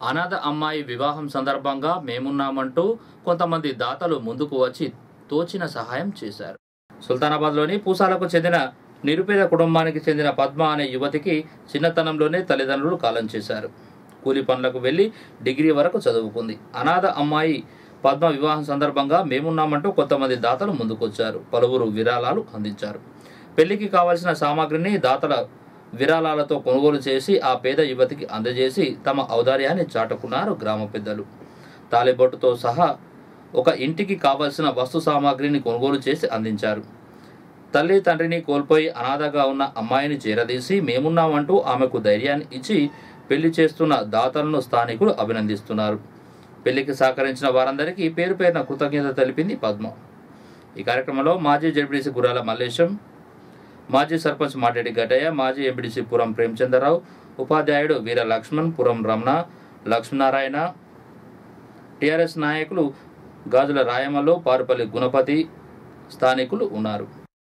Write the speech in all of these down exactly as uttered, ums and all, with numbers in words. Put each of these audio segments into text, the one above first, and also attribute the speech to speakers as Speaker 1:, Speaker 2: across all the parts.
Speaker 1: అనాథ అమ్మాయి వివాహం సందర్భంగా మేమున్నామంటూ కొంతమంది దాతలు ముందుకు వచ్చి తోచిన సహాయం చేశారు. సుల్తానాబాద్లోని పూసాలకు చెందిన నిరుపేద కుటుంబానికి చెందిన పద్మ అనే యువతికి చిన్నతనంలోనే తల్లిదండ్రులు కాలం చేశారు. కూలి పనులకు వెళ్లి డిగ్రీ వరకు చదువుకుంది. అనాథ అమ్మాయి పద్మ వివాహం సందర్భంగా మేమున్నామంటూ కొంతమంది దాతలు ముందుకొచ్చారు. పలువురు విరాళాలు అందించారు. పెళ్లికి కావాల్సిన సామాగ్రిని దాతల విరాళాలతో కొనుగోలు చేసి ఆ పేద యువతికి అందజేసి తమ ఔదార్యాన్ని చాటుకున్నారు గ్రామ పెద్దలు. తాలిబొట్టుతో సహా ఒక ఇంటికి కావలసిన వస్తు సామాగ్రిని కొనుగోలు చేసి అందించారు. తల్లి తండ్రిని కోల్పోయి అనాథగా ఉన్న అమ్మాయిని చేరదీసి మేమున్నామంటూ ఆమెకు ధైర్యాన్ని ఇచ్చి పెళ్లి చేస్తున్న దాతలను స్థానికులు అభినందిస్తున్నారు. పెళ్లికి సహకరించిన వారందరికీ పేరు పేరున కృతజ్ఞత తెలిపింది పద్మ. ఈ కార్యక్రమంలో మాజీ జడ్పీటీసీ గుర్రాల మల్లేశం, మాజీ సర్పంచ్ మాటేటి గట్టయ్య, మాజీ ఎంపీటీసీ పురం ప్రేమచంద్రరావు, ఉపాధ్యాయుడు వీర లక్ష్మణ్, పురం రమణ, లక్ష్మీనారాయణ, టీఆర్ఎస్ నాయకులు గాజుల రాయమల్లు, పారుపల్లి గుణపతి స్థానికులు ఉన్నారు.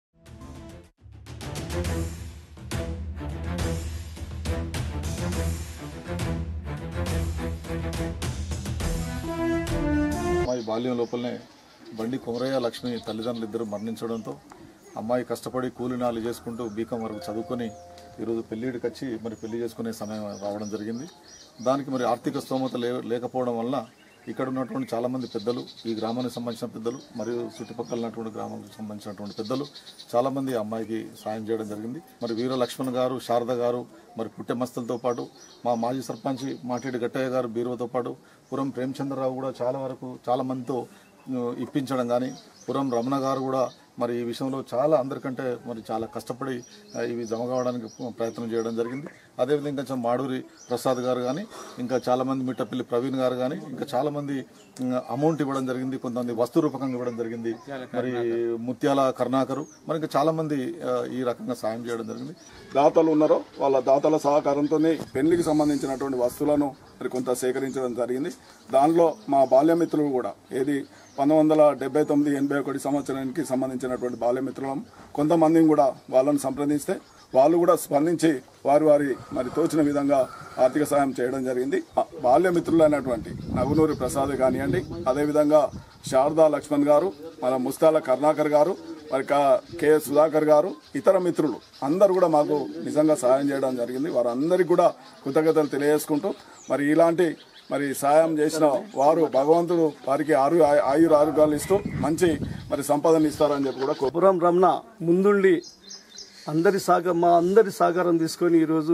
Speaker 2: అమ్మాయి బాల్యం లోపలనే బండి కుమరయ్య లక్ష్మి తల్లిదండ్రులు ఇద్దరు మరణించడంతో అమ్మాయి కష్టపడి కూలినాలు చేసుకుంటూ బీకాం వరకు చదువుకొని ఈరోజు పెళ్ళిడికి వచ్చి మరి పెళ్లి చేసుకునే సమయం రావడం జరిగింది. దానికి మరి ఆర్థిక స్తోమత లే లేకపోవడం వల్ల ఇక్కడ ఉన్నటువంటి చాలామంది పెద్దలు, ఈ గ్రామానికి సంబంధించిన పెద్దలు మరియు చుట్టుపక్కల ఉన్నటువంటి గ్రామానికి సంబంధించినటువంటి పెద్దలు చాలామంది అమ్మాయికి సాయం చేయడం జరిగింది. మరి వీర లక్ష్మణ్ గారు, శారద గారు, మరి పుట్టెమస్తలతో పాటు మా మాజీ సర్పంచ్ మాటేటి గట్టయ్య గారు బీరువతో పాటు పురం ప్రేమచంద్రరావు కూడా చాలా వరకు చాలా మందితో ఇప్పించడం కానీ, పురం రమణ గారు కూడా మరి ఈ విషయంలో చాలా అందరికంటే మరి చాలా కష్టపడి ఇవి జమ కావడానికి ప్రయత్నం చేయడం జరిగింది. అదేవిధంగా కొంచెం మాడూరి ప్రసాద్ గారు కానీ, ఇంకా చాలామంది మిట్టపల్లి ప్రవీణ్ గారు కానీ, ఇంకా చాలామంది అమౌంట్ ఇవ్వడం జరిగింది. కొంతమంది వస్తు రూపకంగా ఇవ్వడం జరిగింది. మరి ముత్యాల కరుణాకరు, మరి ఇంకా చాలామంది ఈ రకంగా సాయం చేయడం జరిగింది.
Speaker 3: దాతలు ఉన్నారో వాళ్ళ దాతల సహకారంతోనే పెళ్లికి సంబంధించినటువంటి వస్తువులను మరి కొంత సేకరించడం జరిగింది. దానిలో మా బాల్యమిత్రులు కూడా ఏది పంతొమ్మిది వందల డెబ్బై తొమ్మిది ఎనభై ఒకటి సంవత్సరానికి సంబంధించినటువంటి బాల్యమిత్రులం కొంతమందిని కూడా వాళ్ళను సంప్రదిస్తే వాళ్ళు కూడా స్పందించి వారి వారి మరి తోచిన విధంగా ఆర్థిక సాయం చేయడం జరిగింది. బాల్యమిత్రులు అయినటువంటి నగునూరి ప్రసాద్ కానివ్వండి, అదేవిధంగా శారదా లక్ష్మణ్ గారు, మన ముస్తాల కరుణాకర్ గారు, మరి కె సుధాకర్ గారు, ఇతర మిత్రులు అందరూ కూడా మాకు నిజంగా సాయం చేయడం జరిగింది. వారందరికీ కూడా కృతజ్ఞతలు తెలియజేసుకుంటూ మరి ఇలాంటి మరి సాయం చేసిన వారు భగవంతుడు వారికి ఆరు ఆయుర ఆరోగ్యాలు ఇస్తూ మంచి మరి సంపదను ఇస్తారని చెప్పి కూడా
Speaker 4: పురం రమణ ముందుండి అందరి సహకారం మా అందరి సహకారం తీసుకొని ఈరోజు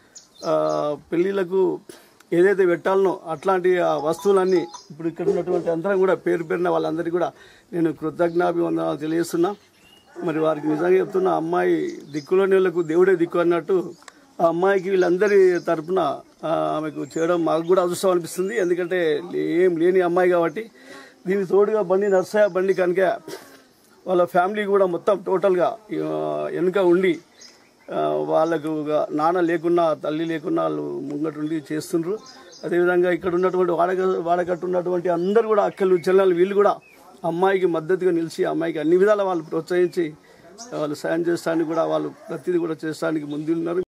Speaker 4: పెళ్లిళ్లకు ఏదైతే పెట్టాలనో అట్లాంటి వస్తువులన్నీ ఇప్పుడు ఇక్కడ ఉన్నటువంటి అందరం కూడా పేరు పేరున వాళ్ళందరికీ కూడా నేను కృతజ్ఞాభివందనాలు తెలియజేస్తున్నా. మరి వారికి నిజంగా చెప్తున్నా, అమ్మాయి దిక్కులోని వాళ్ళకు దేవుడే దిక్కు అన్నట్టు ఆ అమ్మాయికి వీళ్ళందరి తరఫున ఆమెకు చేయడం మాకు కూడా అదృష్టం అనిపిస్తుంది. ఎందుకంటే ఏం లేని అమ్మాయి కాబట్టి. దీనికి తోడుగా బండి నర్సయ్య, బండి కనుక వాళ్ళ ఫ్యామిలీ కూడా మొత్తం టోటల్గా వెనుక ఉండి వాళ్ళకు నాన్న లేకున్నా తల్లి లేకున్నా వాళ్ళు ముంగటుండి చేస్తుండ్రు. అదేవిధంగా ఇక్కడ ఉన్నటువంటి వాడక వాడకట్టు ఉన్నటువంటి అందరూ కూడా అక్కలు చెల్లెలు వీళ్ళు కూడా అమ్మాయికి మద్దతుగా నిలిచి అమ్మాయికి అన్ని విధాలా వాళ్ళు ప్రోత్సహించి వాళ్ళు సాయం చేస్తానికి కూడా వాళ్ళు ప్రతిదీ కూడా చేస్తానికి ముందున్నారు.